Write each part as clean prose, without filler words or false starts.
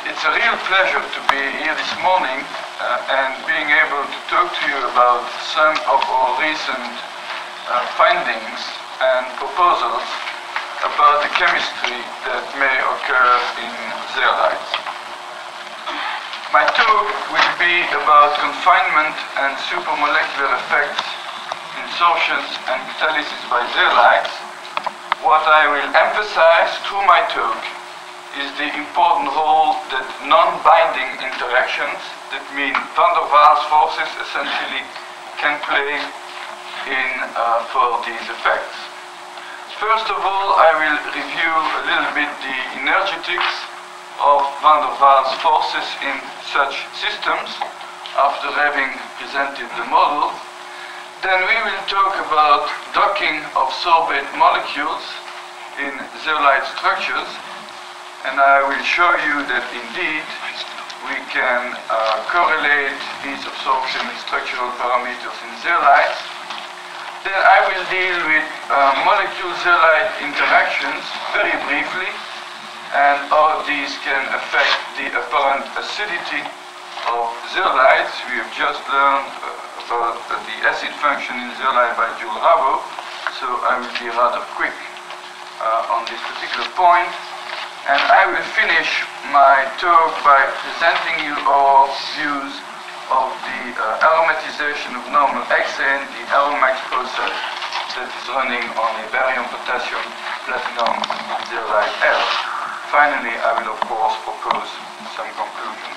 It's a real pleasure to be here this morning and being able to talk to you about some of our recent findings and proposals about the chemistry that may occur in zeolites. My talk will be about confinement and supramolecular effects in sorptions and catalysis by zeolites. What I will emphasize through my talk is the important role that non-binding interactions, that mean van der Waals forces essentially, can play for these effects. First of all, I will review a little bit the energetics of van der Waals forces in such systems after having presented the model. Then we will talk about docking of sorbate molecules in zeolite structures, and I will show you that indeed we can correlate these absorption and structural parameters in zeolites. Then I will deal with molecule-zeolite interactions very briefly, and how these can affect the apparent acidity of zeolites. We have just learned about the acid function in zeolite by Jules Rabo, so I will be rather quick on this particular point. And I will finish my talk by presenting you our views of the aromatization of normal hexane, the Aromax process that is running on a barium potassium platinum zeolite L. Finally, I will of course propose some conclusions.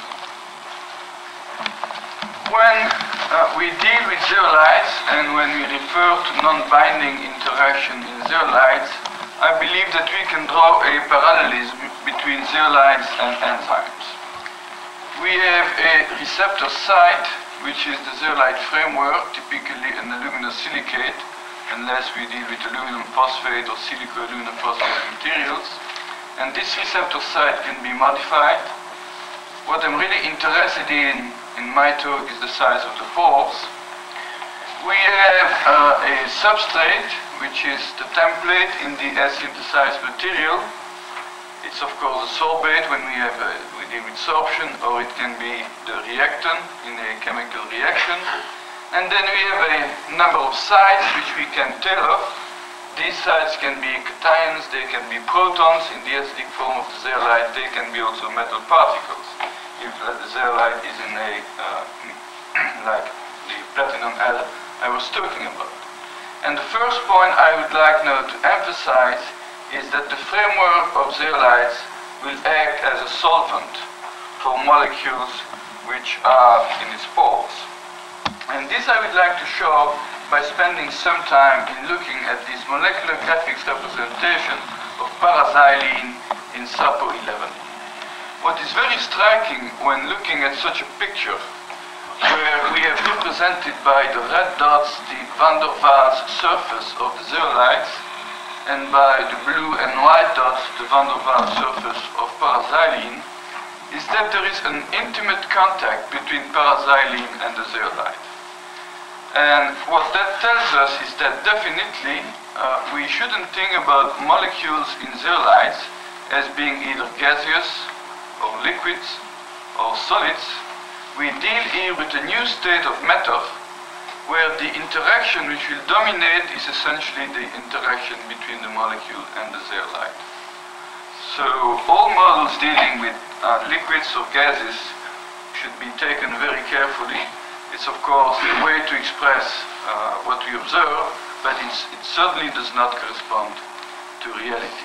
When we deal with zeolites and when we refer to non-binding interaction in zeolites, I believe that we can draw a parallelism between zeolites and enzymes. We have a receptor site, which is the zeolite framework, typically an aluminum silicate, unless we deal with aluminum phosphate or silico-aluminum phosphate materials. And this receptor site can be modified. What I'm really interested in my talk is the size of the pores. We have a substrate, which is the template in the as-synthesized material. It's of course a sorbate when we deal with sorption, or it can be the reactant in a chemical reaction. And then we have a number of sites which we can tell of. These sites can be cations, they can be protons in the acidic form of the zeolite, they can be also metal particles. If the zeolite is in a, like the platinum L I was talking about. And the first point I would like now to emphasize is that the framework of zeolites will act as a solvent for molecules which are in its pores. And this I would like to show by spending some time in looking at this molecular graphics representation of paraxylene in SAPO11. What is very striking when looking at such a picture, where we have represented by the red dots the van der Waals surface of the zeolites, and by the blue and white dots the van der Waals surface of paraxylene, is that there is an intimate contact between paraxylene and the zeolite. And what that tells us is that definitely we shouldn't think about molecules in zeolites as being either gaseous or liquids or solids. We deal here with a new state of matter where the interaction which will dominate is essentially the interaction between the molecule and the zeolite. So all models dealing with liquids or gases should be taken very carefully. It's of course a way to express what we observe, but it certainly does not correspond to reality.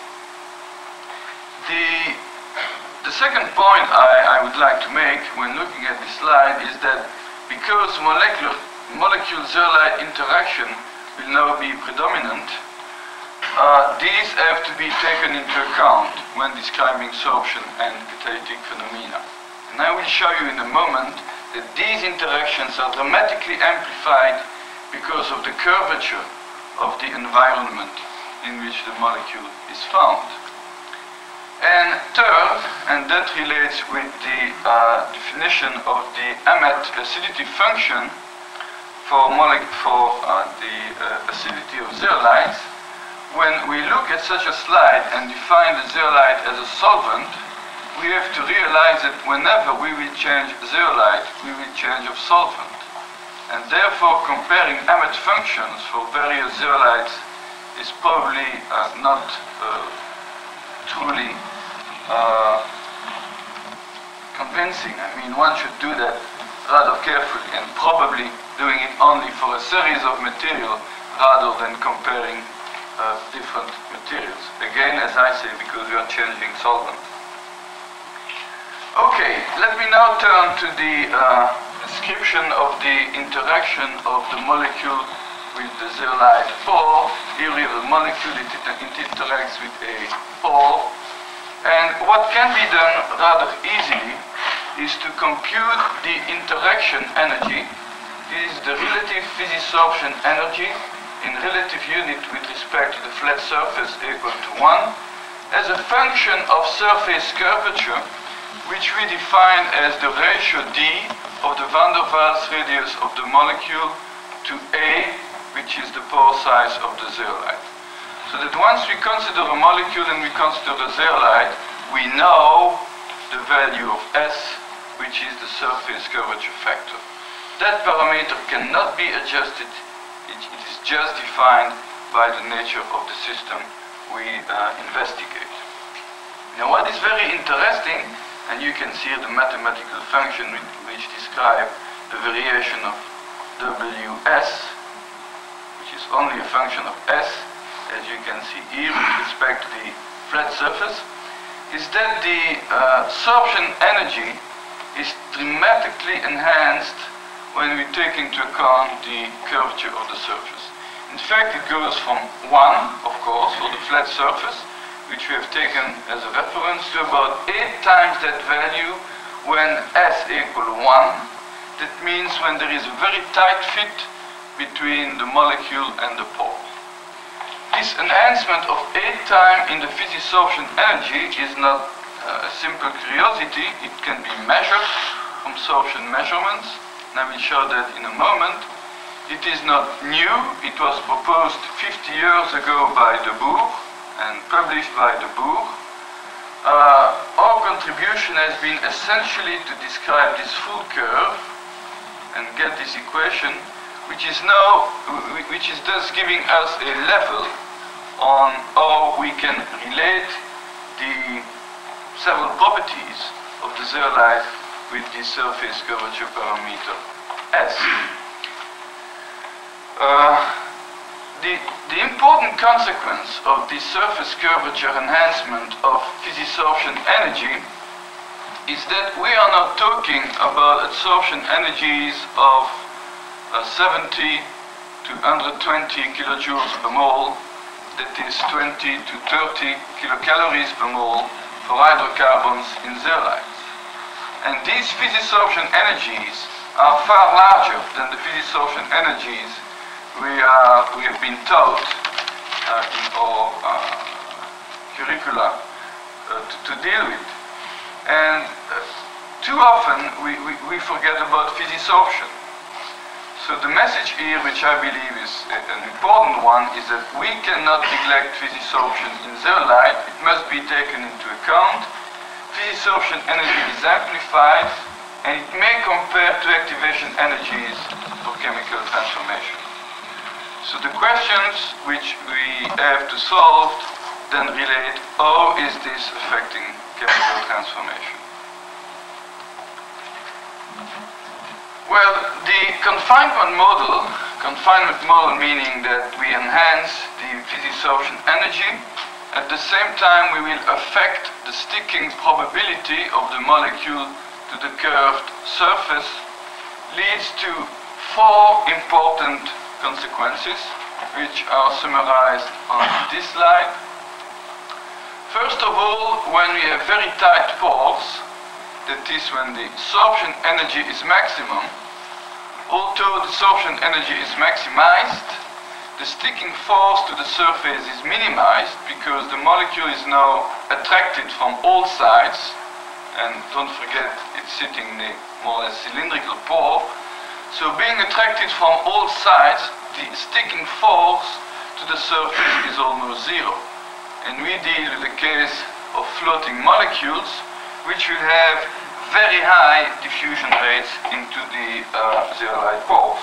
The second point I would like to make when looking at this slide is that because molecule-zeolite interaction will now be predominant, these have to be taken into account when describing sorption and catalytic phenomena. And I will show you in a moment that these interactions are dramatically amplified because of the curvature of the environment in which the molecule is found. And third, and that relates with the definition of the Hammett acidity function for the acidity of zeolites, when we look at such a slide and define the zeolite as a solvent, we we have to realize that whenever we will change zeolite, we will change of solvent. And therefore comparing Hammett functions for various zeolites is probably not truly convincing. I mean, one should do that rather carefully and probably doing it only for a series of material rather than comparing different materials. Again, as I say, because we are changing solvent. Okay, let me now turn to the description of the interaction of the molecule with the zeolite pore. Here we have a molecule, it interacts with a pore. And what can be done rather easily is to compute the interaction energy. This is the relative physisorption energy in relative unit with respect to the flat surface equal to 1 as a function of surface curvature, which we define as the ratio d of the van der Waals radius of the molecule to A, which is the pore size of the zeolite. So that once we consider a molecule and we consider the zeolite, we know the value of S, which is the surface curvature factor. That parameter cannot be adjusted. It is just defined by the nature of the system we investigate. Now what is very interesting, and you can see the mathematical function which describe the variation of Ws, which is only a function of S, as you can see here with respect to the flat surface, is that the sorption energy is dramatically enhanced when we take into account the curvature of the surface. In fact, it goes from 1, of course, for the flat surface, which we have taken as a reference, to about 8 times that value when S equal 1. That means when there is a very tight fit between the molecule and the pore. This enhancement of 8 times in the physisorption energy is not a simple curiosity. It can be measured from sorption measurements. I will show that in a moment. It is not new. It was proposed 50 years ago by De Boer and published by De Boer. Our contribution has been essentially to describe this full curve and get this equation, which is thus giving us a level on how we can relate the several properties of the zeolite with the surface curvature parameter S. The important consequence of the surface curvature enhancement of physisorption energy is that we are now talking about absorption energies of 70 to 120 kilojoules per mole, that is 20 to 30 kilocalories per mole for hydrocarbons in zeolites. And these physisorption energies are far larger than the physisorption energies we have been taught in our curricula to deal with. And too often we forget about physisorption. So the message here, which I believe is an important one, is that we cannot neglect physisorption in zeolite. It must be taken into account. Physisorption energy is amplified, and it may compare to activation energies for chemical transformation. So the questions which we have to solve then relate, how is this affecting chemical transformation? Well, the confinement model meaning that we enhance the physisorption energy. At the same time, we will affect the sticking probability of the molecule to the curved surface, leads to 4 important consequences, which are summarized on this slide. First of all, when we have very tight pores, that is when the sorption energy is maximum, although the sorption energy is maximized, the sticking force to the surface is minimized because the molecule is now attracted from all sides, and don't forget it's sitting in a more or less cylindrical pore. So being attracted from all sides, the sticking force to the surface is almost zero. And we deal with the case of floating molecules, which will have very high diffusion rates into the zeolite pores.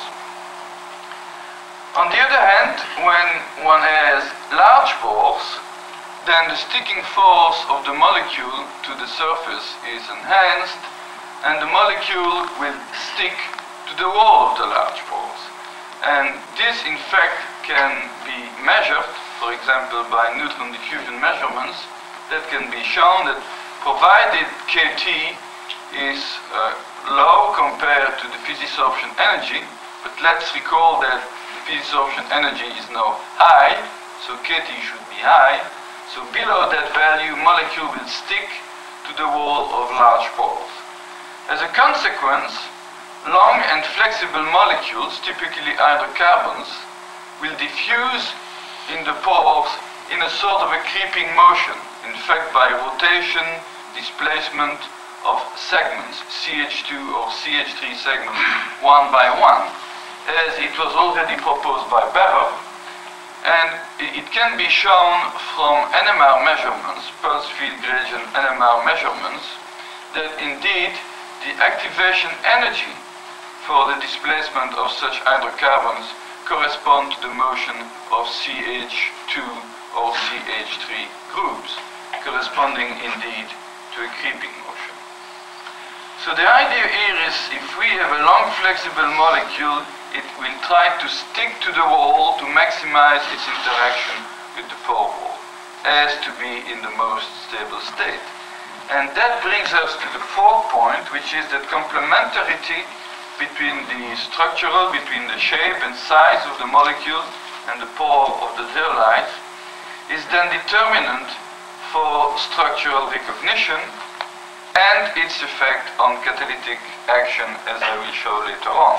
On the other hand, when one has large pores, then the sticking force of the molecule to the surface is enhanced, and the molecule will stick to the wall of the large pores. And this, in fact, can be measured, for example, by neutron diffusion measurements. That can be shown that provided KT is low compared to the physisorption energy, but let's recall that physisorption energy is now high, so KT should be high. So below that value, molecule will stick to the wall of large pores. As a consequence, long and flexible molecules, typically hydrocarbons, will diffuse in the pores in a sort of a creeping motion, in fact by rotation, displacement of segments, CH2 or CH3 segments, one by one, as it was already proposed by Berer, and it can be shown from NMR measurements, pulse field gradient NMR measurements, that indeed the activation energy for the displacement of such hydrocarbons correspond to the motion of CH2 or CH3 groups, corresponding indeed to a creeping motion. So the idea here is, if we have a long flexible molecule, it will try to stick to the wall to maximize its interaction with the pore wall, as to be in the most stable state. And that brings us to the fourth point, which is that complementarity between the structural, between the shape and size of the molecule and the pore of the zeolite is then determinant for structural recognition and its effect on catalytic action, as I will show later on.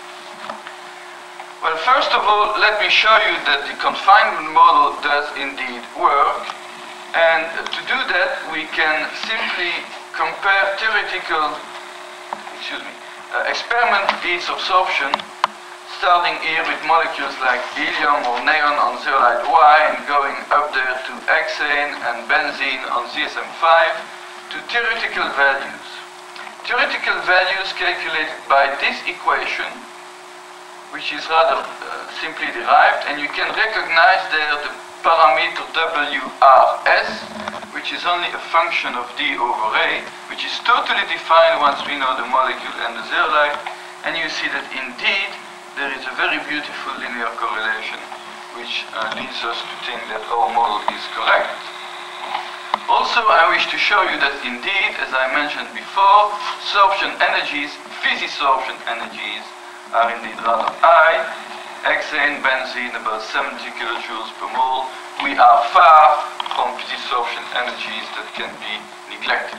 Well, first of all, let me show you that the confinement model does indeed work. And to do that, we can simply compare theoretical, experiment beads absorption, starting here with molecules like helium or neon on zeolite Y and going up there to hexane and benzene on ZSM5 to theoretical values. Theoretical values calculated by this equation, which is rather simply derived, and you can recognize there the parameter WRS, which is only a function of D over A, which is totally defined once we know the molecule and the zeolite, and you see that indeed there is a very beautiful linear correlation, which leads us to think that our model is correct. Also, I wish to show you that indeed, as I mentioned before, sorption energies, physisorption energies, are indeed rather high. Hexane, benzene, about 70 kilojoules per mole. We are far from physisorption energies that can be neglected.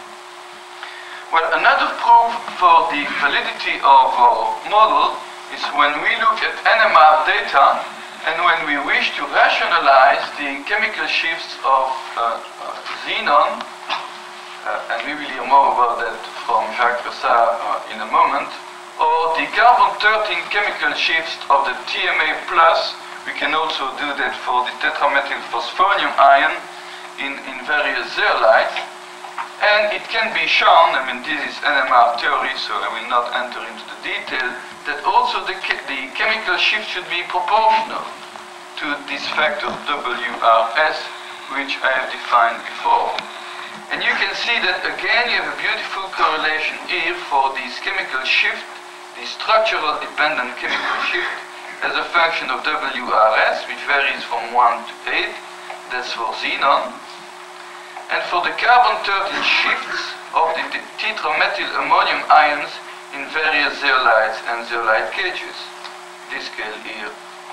Well, another proof for the validity of our model is when we look at NMR data and when we wish to rationalize the chemical shifts of xenon, and we will hear more about that from Jacques Ressard in a moment, or the carbon-13 chemical shifts of the TMA+. We can also do that for the tetramethylphosphonium ion in various zeolites. And it can be shown, I mean, this is NMR theory, so I will not enter into the detail, that also the chemical shift should be proportional to this factor WRS, which I have defined before. And you can see that again you have a beautiful correlation here for this chemical shift, the structural dependent chemical shift, as a function of WRS, which varies from 1 to 8, that's for xenon. And for the carbon-13 shifts of the tetramethyl ammonium ions in various zeolites and zeolite cages. This scale here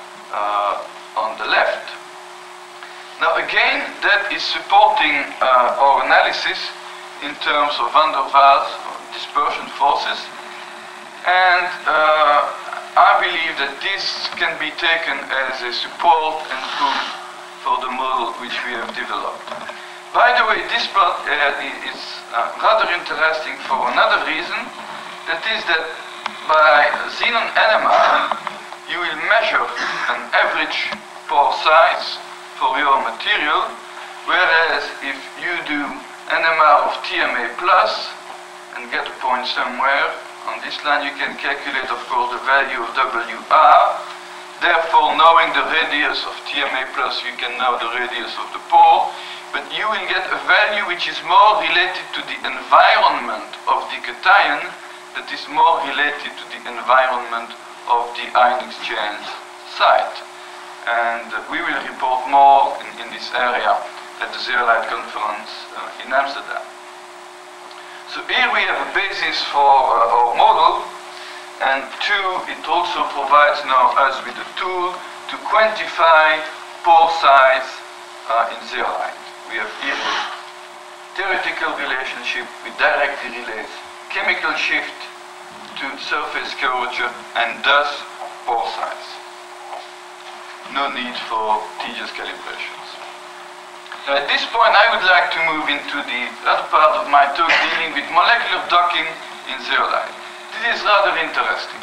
on the left. Now again, that is supporting our analysis in terms of van der Waals, dispersion forces. And I believe that this can be taken as a support and proof for the model which we have developed. By the way, this plot is rather interesting for another reason. That is that by xenon NMR, you will measure an average pore size for your material, whereas if you do NMR of TMA plus and get a point somewhere. On this line you can calculate, of course, the value of WR. Therefore, knowing the radius of TMA plus, you can know the radius of the pore. But you will get a value which is more related to the environment of the cation, that is more related to the environment of the ion exchange site. And we will report more in this area at the Zeolite conference in Amsterdam. So here we have a basis for our model, and two, it also provides now us with a tool to quantify pore size in zeolite. We have here a theoretical relationship which directly relates chemical shift to surface curvature and thus pore size. No need for tedious calibrations. At this point, I would like to move into the other part of my talk dealing with molecular docking in zeolite. This is rather interesting.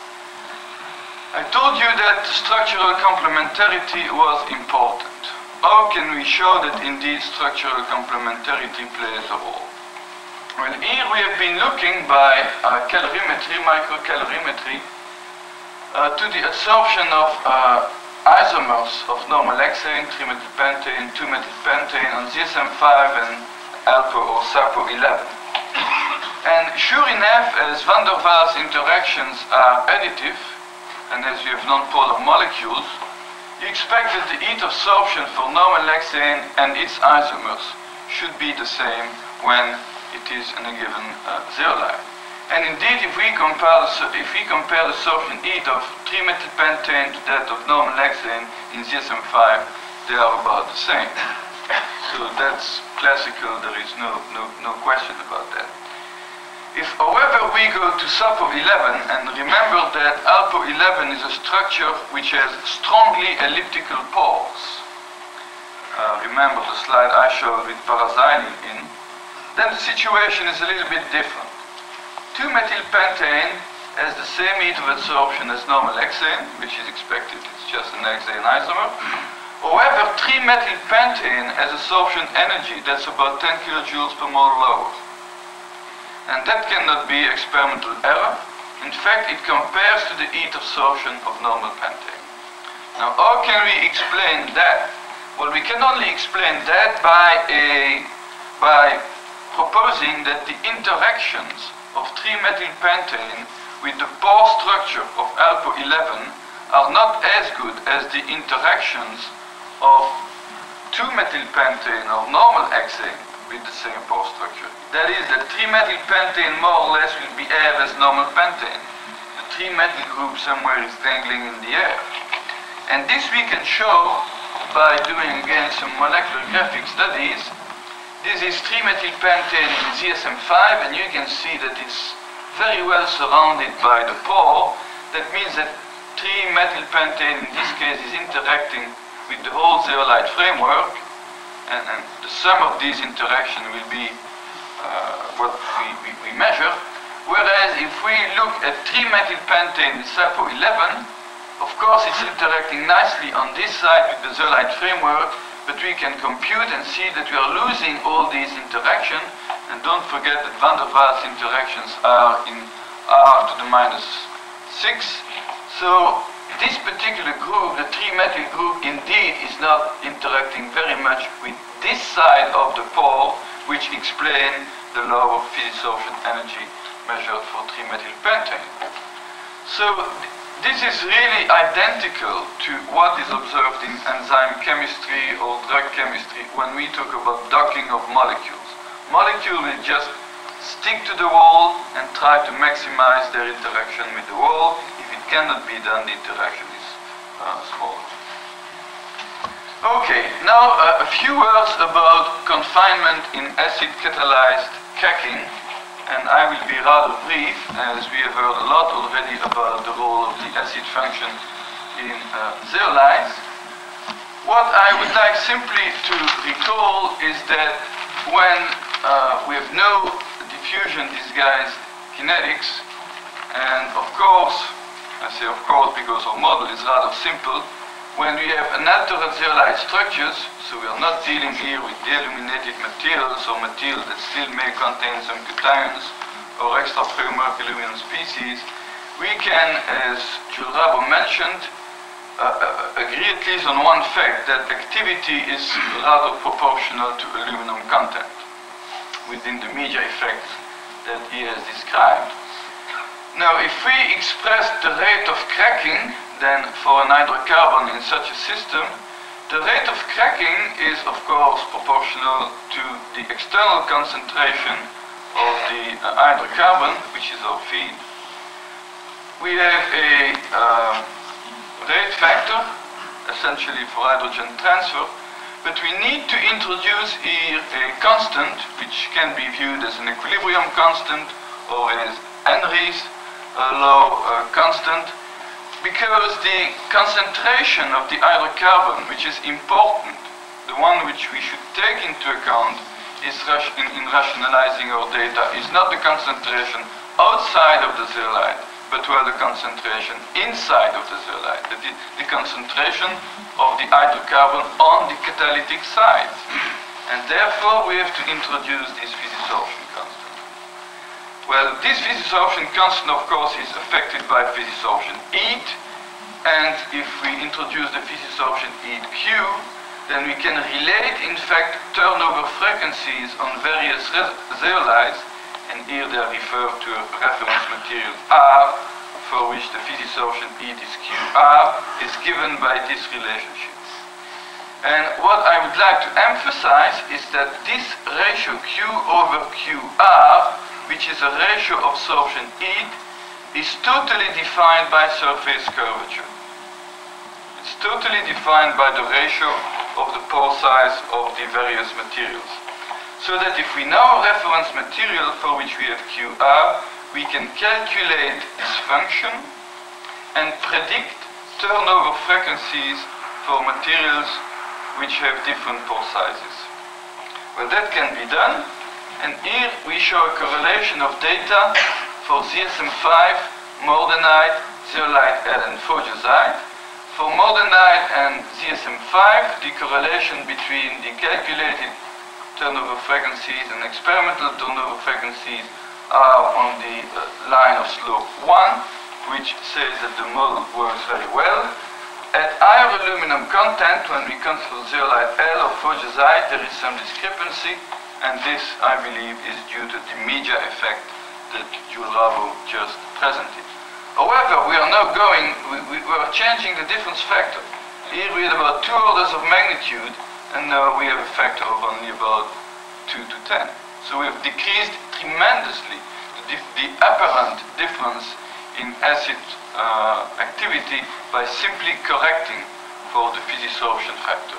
I told you that structural complementarity was important. How can we show that indeed structural complementarity plays a role? Well, here we have been looking by calorimetry, microcalorimetry, to the absorption of isomers of normal hexane, 3-methylpentane, 2-methylpentane on ZSM5 and ALPO or SAPO11. And sure enough, as van der Waals interactions are additive, and as you have non-polar molecules, you expect that the heat absorption for normal hexane and its isomers should be the same when it is in a given zeolite. And indeed, if we compare the absorption heat of 3-methylpentane to that of normal hexane in ZSM5, they are about the same. So that's classical, there is no question about that. If, however, we go to SAPO11, and remember that ALPO11 is a structure which has strongly elliptical pores. Remember the slide I showed with paraxylene in, then the situation is a little bit different. 2-methylpentane has the same heat of absorption as normal hexane, which is expected, it's just an hexane isomer. However, 3-methylpentane has absorption energy that's about 10 kilojoules per mole lower. And that cannot be experimental error. In fact, it compares to the heat absorption of normal pentane. Now, how can we explain that? Well, we can only explain that by proposing that the interactions of 3-methylpentane with the pore structure of ALPO11 are not as good as the interactions of 2-methylpentane or normal hexane with the same pore structure. That is, that 3-methylpentane more or less will behave as normal pentane. The 3-methyl group somewhere is dangling in the air. And this we can show by doing again some molecular graphic studies. This is 3-methylpentane in ZSM5, and you can see that it's very well surrounded by the pore. That means that 3-methylpentane in this case is interacting with the whole zeolite framework, and the sum of these interactions will be what we measure. Whereas if we look at 3-methylpentane with SAPO11, of course it's interacting nicely on this side with the zeolite framework, but we can compute and see that we are losing all these interactions. And don't forget that van der Waals interactions are in R to the -6. So this particular group, the 3-methyl group, indeed is not interacting very much with this side of the pore, which explains the lower physisorption energy measured for 3-methylpentane. So this is really identical to what is observed in enzyme chemistry or drug chemistry when we talk about docking of molecules. Molecules will just stick to the wall and try to maximize their interaction with the wall. If it cannot be done, the interaction is small. Okay, now a few words about confinement in acid-catalyzed cracking. And I will be rather brief, as we have heard a lot already about the role of the acid function in zeolites. What I would like simply to recall is that when we have no diffusion disguised kinetics, and of course, I say of course because our model is rather simple, when we have unaltered zeolite structures, so we are not dealing here with deilluminated materials or materials that still may contain some cations or extra ferromurky-aluminum species, we can, as Jules Rabo mentioned, agree at least on one fact, that activity is rather proportional to aluminum content within the media effect that he has described. Now, if we express the rate of cracking, then for an hydrocarbon in such a system, the rate of cracking is of course proportional to the external concentration of the hydrocarbon, which is our feed. We have a rate factor, essentially for hydrogen transfer, but we need to introduce here a constant, which can be viewed as an equilibrium constant or as Henry's law constant, because the concentration of the hydrocarbon, which is important, the one which we should take into account is in rationalizing our data, is not the concentration outside of the zeolite, but rather the concentration inside of the zeolite, the concentration of the hydrocarbon on the catalytic side. And therefore we have to introduce this Fizesorption constant. Well, this Fizesorption constant, of course, is affected by Fizesorption heat, and if we introduce the Fizesorption heat Q, then we can relate, in fact, turnover frequencies on various zeolites, and here they are referred to a reference material R, for which the Fizesorption heat is QR, is given by this relationship. And what I would like to emphasize is that this ratio Q over QR, which is a ratio of sorption heat, is totally defined by surface curvature. It's totally defined by the ratio of the pore size of the various materials. So that if we know a reference material for which we have QR, we can calculate this function and predict turnover frequencies for materials which have different pore sizes. Well, that can be done. And here we show a correlation of data for ZSM5, mordanite, zeolite L, and phogosite. For mordanite and ZSM5, the correlation between the calculated turnover frequencies and experimental turnover frequencies are on the line of slope 1, which says that the model works very well. At higher aluminum content, when we consider zeolite L or phogosite, there is some discrepancy. And this, I believe, is due to the media effect that Jules Rabo just presented. However, we are now we are changing the difference factor. Here we had about 2 orders of magnitude, and now we have a factor of only about 2 to 10. So we have decreased tremendously the apparent difference in acid activity by simply correcting for the Fizesorption factor.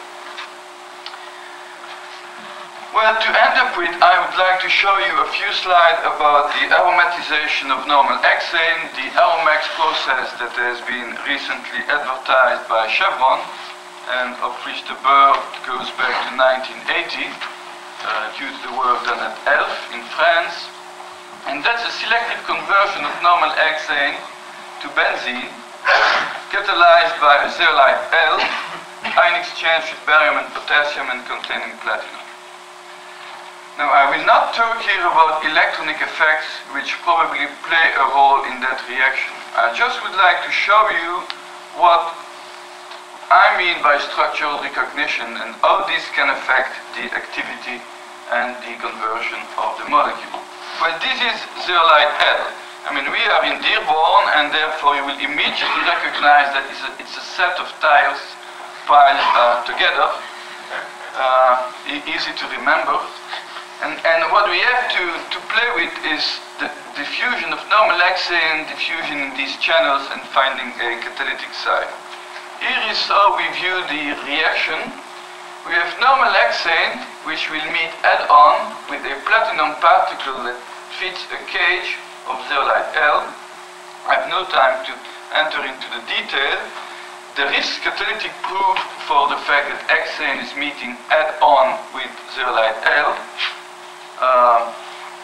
Well, to end up with, I would like to show you a few slides about the aromatization of normal hexane, the Aromax process that has been recently advertised by Chevron, and of which the birth goes back to 1980, due to the work done at ELF in France. And that's a selective conversion of normal hexane to benzene, catalyzed by a zeolite L, ion exchange with barium and potassium and containing platinum. Now, I will not talk here about electronic effects which probably play a role in that reaction. I just would like to show you what I mean by structural recognition and how this can affect the activity and the conversion of the molecule. Well, this is zeolite L. I mean, we are in Dearborn, and therefore you will immediately recognize that it's a set of tiles piled together. Easy to remember. And what we have to play with is the diffusion of normal hexane, diffusion in these channels, and finding a catalytic site. Here is how we view the reaction. We have normal hexane, which will meet head-on with a platinum particle that fits a cage of zeolite L. I have no time to enter into the detail. There is catalytic proof for the fact that hexane is meeting head-on with zeolite L.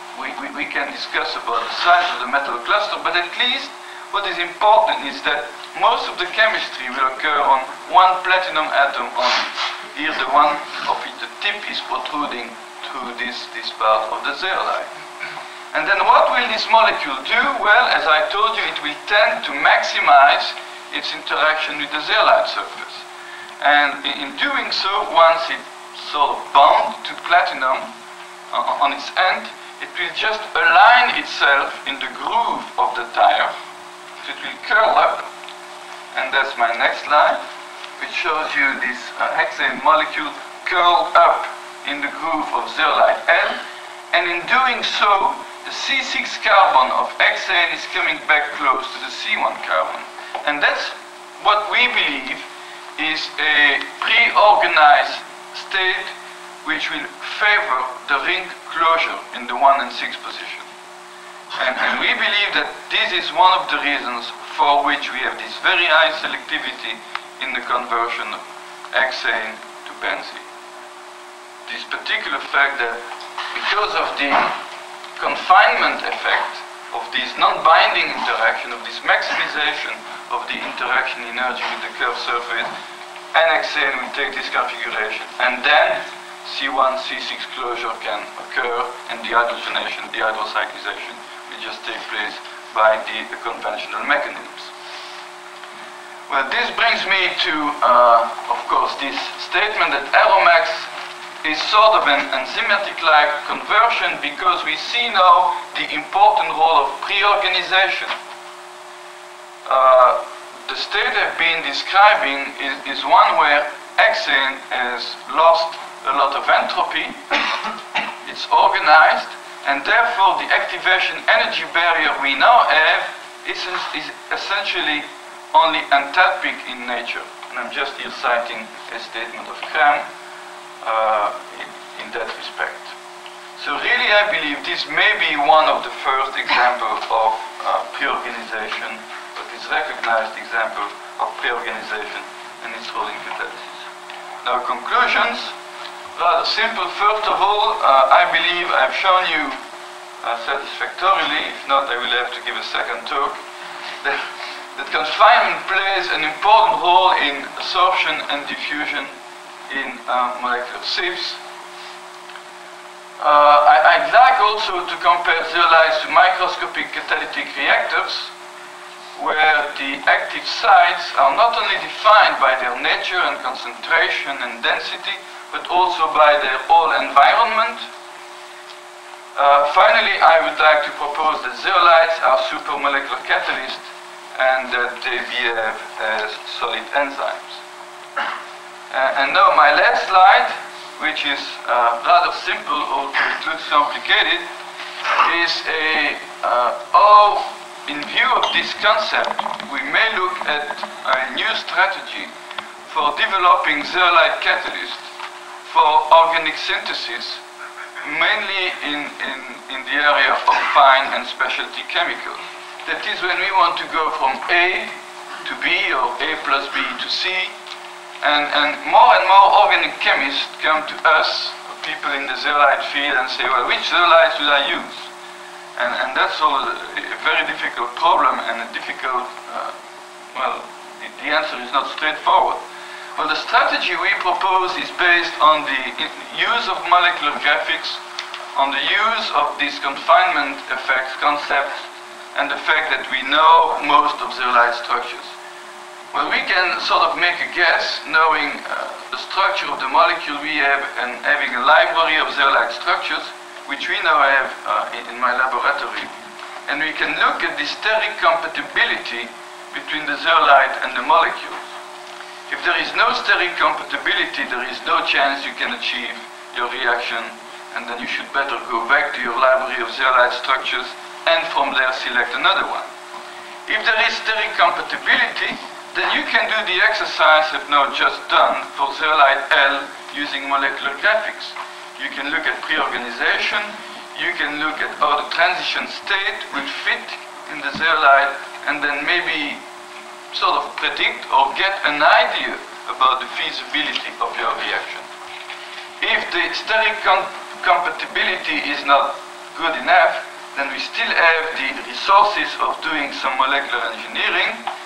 We can discuss about the size of the metal cluster, but at least what is important is that most of the chemistry will occur on one platinum atom only. Here the one of it, the tip is protruding through this part of the zeolite. And then what will this molecule do? Well, as I told you, it will tend to maximize its interaction with the zeolite surface. And in doing so, once it sort of bound to platinum on its end, it will just align itself in the groove of the tire. So it will curl up. And that's my next slide, which shows you this hexane molecule curled up in the groove of zeolite L. And in doing so, the C6 carbon of hexane is coming back close to the C1 carbon. And that's what we believe is a pre-organized state which will favor the ring closure in the 1 and 6 position. And we believe that this is one of the reasons for which we have this very high selectivity in the conversion of hexane to benzene. This particular fact that because of the confinement effect of this non-binding interaction, of this maximization of the interaction energy with the curved surface, hexane will take this configuration, and then C1, C6 closure can occur, and dehydrogenation, dehydracyclization will just take place by the conventional mechanisms. Well, this brings me to, of course, this statement that Aromax is sort of an enzymatic-like conversion, because we see now the important role of pre-organization. The state I've been describing is one where hexane has lost a lot of entropy, it's organized, and therefore the activation energy barrier we now have is essentially only enthalpic in nature. And I'm just here citing a statement of Krem in that respect. So really I believe this may be one of the first examples of pre-organization, but this recognized example of pre-organization and its role in catalysis. Now conclusions, rather simple. First of all, I believe I've shown you satisfactorily, if not I will have to give a second talk, that confinement plays an important role in absorption and diffusion in molecular sieves. I'd like also to compare zeolites to microscopic catalytic reactors, where the active sites are not only defined by their nature and concentration and density, but also by their whole environment. Finally, I would like to propose that zeolites are supermolecular catalysts and that they behave as solid enzymes. And now my last slide, which is rather simple, although it looks complicated, is how, in view of this concept, we may look at a new strategy for developing zeolite catalysts for organic synthesis, mainly in the area of fine and specialty chemicals. That is, when we want to go from A to B or A plus B to C, and more organic chemists come to us, people in the zeolite field, and say, well, which zeolites should I use? And that's all a very difficult problem, and a difficult, the answer is not straightforward. Well, the strategy we propose is based on the use of molecular graphics, on the use of these confinement effects concepts, and the fact that we know most of zeolite structures. Well, we can sort of make a guess, knowing the structure of the molecule we have and having a library of zeolite structures, which we now have in my laboratory. And we can look at the steric compatibility between the zeolite and the molecules. If there is no steric compatibility, there is no chance you can achieve your reaction, and then you should better go back to your library of zeolite structures and from there select another one. If there is steric compatibility, then you can do the exercise I've now just done for zeolite L using molecular graphics. You can look at pre-organization, you can look at how the transition state would fit in the zeolite, and then maybe sort of predict or get an idea about the feasibility of your reaction. If the steric compatibility is not good enough, then we still have the resources of doing some molecular engineering,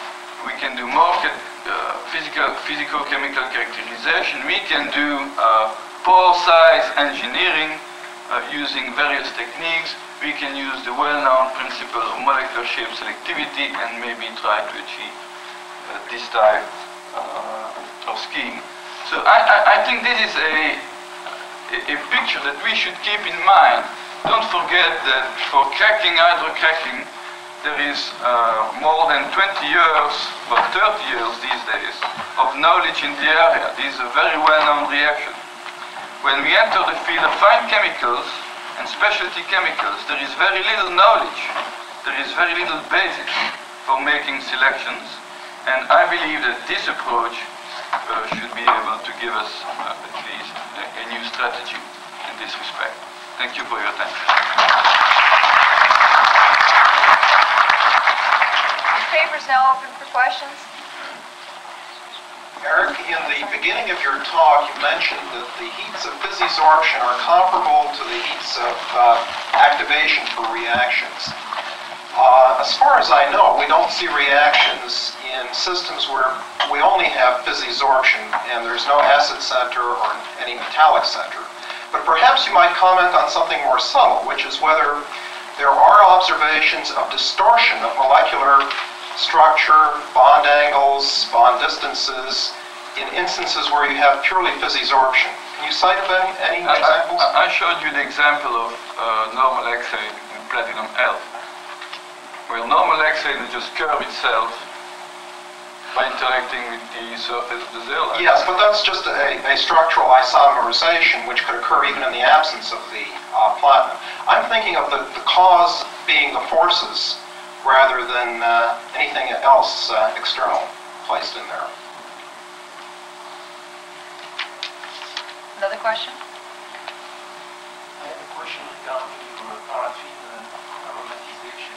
we can do more physical-chemical characterization. We can do pore size engineering using various techniques. We can use the well-known principle of molecular shape selectivity and maybe try to achieve this type of scheme. So I think this is a picture that we should keep in mind. Don't forget that for cracking, hydrocracking, there is more than 20 years, or 30 years these days, of knowledge in the area. This is a very well-known reaction. When we enter the field of fine chemicals and specialty chemicals, there is very little knowledge. There is very little basis for making selections. And I believe that this approach should be able to give us at least a new strategy in this respect. Thank you for your attention. The paper is now open for questions. Eric, in the beginning of your talk, you mentioned that the heats of physisorption are comparable to the heats of activation for reactions. As far as I know, we don't see reactions in systems where we only have physisorption and there's no acid center or any metallic center. But perhaps you might comment on something more subtle, which is whether there are observations of distortion of molecular structure, bond angles, bond distances, in instances where you have purely physisorption. Can you cite any examples? I showed you the example of normal X-ray in platinum L, where normal X-ray will just curve itself by interacting with the surface of the zeolite. Yes, but that's just a structural isomerization which could occur even in the absence of the platinum. I'm thinking of the cause being the forces rather than anything else external placed in there. Another question? I have a question regarding your paraffin aromatization.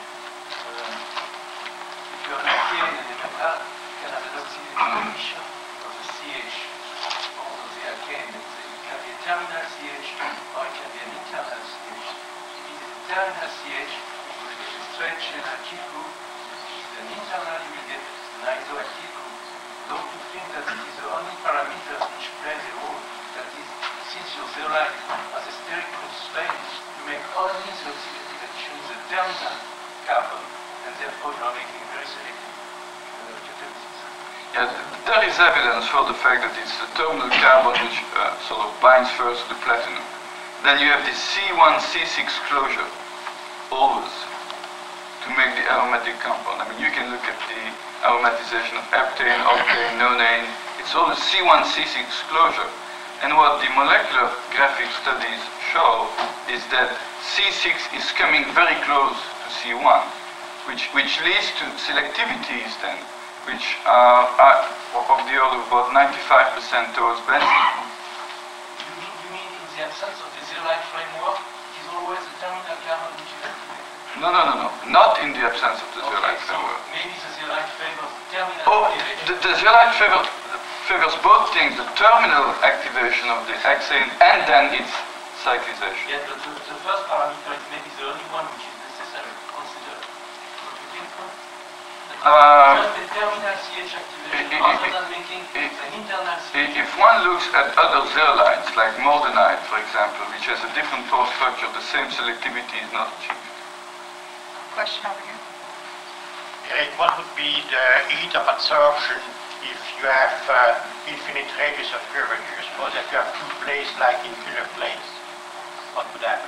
If you have a alkane and a metal, you can have an oxidation emission of the CH or of the alkane. It can be a terminal CH or it can be an internal CH. If it is a terminal CH, you will get a stretch and active group. If it is an internal, you will get an isoactive group. Don't you think that it is the only parameter which plays a role? That is, since your zeolite has a steric constraint, you make only the oxidative action in the terminal carbon, and therefore you are making very selective catalysis. Yeah, there is evidence for the fact that it's the terminal carbon which sort of binds first to the platinum. Then you have this C1-C6 closure, always, to make the aromatic compound. I mean, you can look at the aromatization of heptane, octane, nonane. It's all a C1-C6 closure. And what the molecular graphic studies show is that C6 is coming very close to C1, which leads to selectivities then, which are of the order of about 95% towards benzene. You mean in the absence of the zeolite framework, it is always the terminal carbon which is activated? No, not in the absence of the zeolite framework. So maybe the zeolite favors the terminal activation. The zeolite favors both things, the terminal activation of the hexane and then its cyclization. Yes, but the first parameter is maybe the only one which is necessary to consider. Don't you think so? Just the terminal CH activation rather than making an internal CH. If one looks at other zeolites, like mordenite, for example, which has a different pore structure, the same selectivity is not achieved. Question over here. Eric, what would be the heat of absorption if you have infinite radius of curvature? Suppose that you have two plates like in pillar planes. What would happen?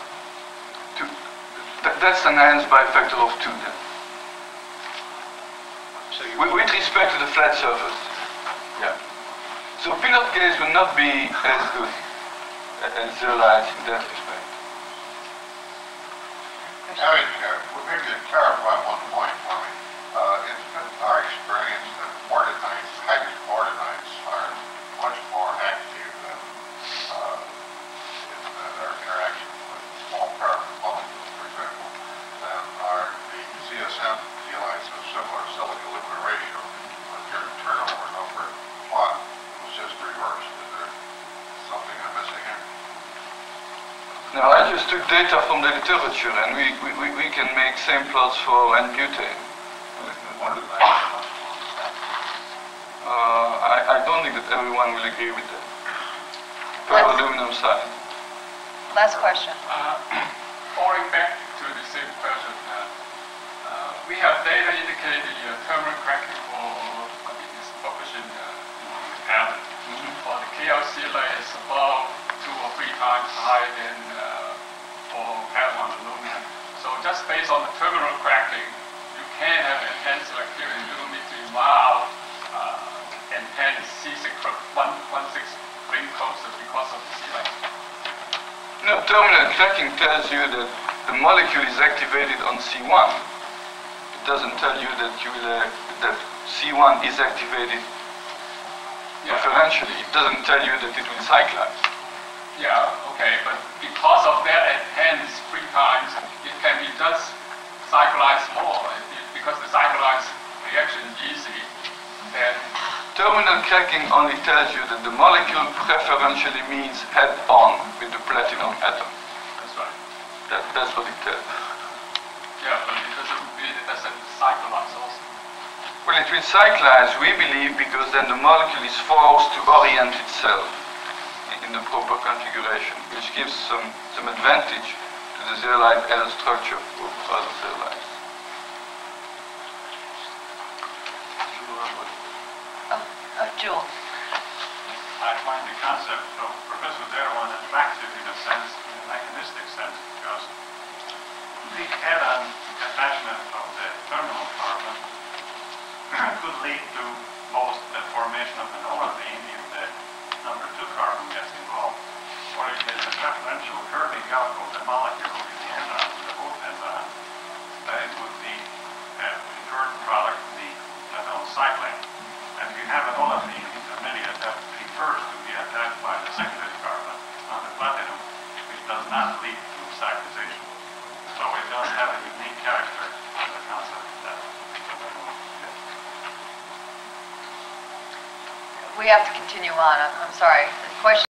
That's enhanced by a factor of 2 then. So With respect to the flat surface. Yeah. So pillar case will not be as good as zeolites in that respect. Eric, maybe to clarify one point for me. It's been our experience that mortonites, hydrogen mortonites, are much more active than in their interaction with small carbon molecules, for example, than are the CSM zeolites of similar silica-liquid ratio. But your turnover number plot was just reversed. Is there something I'm missing here? No, I just took data from the literature, and we can make same plots for N-butane. I don't think that everyone will agree with that. Let's- Aluminum side. Last question. Falling back to the same question, we have data indicating thermal cracking is published in the patent. For the KLCLA is about 2 or 3 times higher than for patent on aluminum. So just based on the terminal cracking, you can have enhanced selectivity. You don't need to allow enhanced C616 ring closer because of the C-line. No, terminal cracking tells you that the molecule is activated on C1. It doesn't tell you that that C1 is activated preferentially. It doesn't tell you that it will cyclize. Yeah, okay, but because of that enhanced 3 times, it can be just cyclized more. Because the cyclized reaction is easy, then Terminal cracking only tells you that the molecule preferentially means head-on with the platinum atom. that's right. That's what it tells. Yeah, but it doesn't cyclize also. Well, it will cyclize, we believe, because then the molecule is forced to orient itself in the proper configuration, which gives some advantage to the zeolite L structure over other zeolites. Jewel. I find the concept of Professor Derwan attractive in a sense, in a mechanistic sense, because the head-on attachment of the terminal carbon could lead to both the formation of an olefin if the number 2 carbon gets involved, or if there's a preferential curving out of the molecule in the enzyme, the both enzyme, it would be a preferred product, the methyl cyclane. And if you have an olefin intermediate that prefers to be attached by the secondary carbon on the platinum, it does not lead to cyclization. So it does have a unique character as a concept that We have to continue on. I'm sorry. The question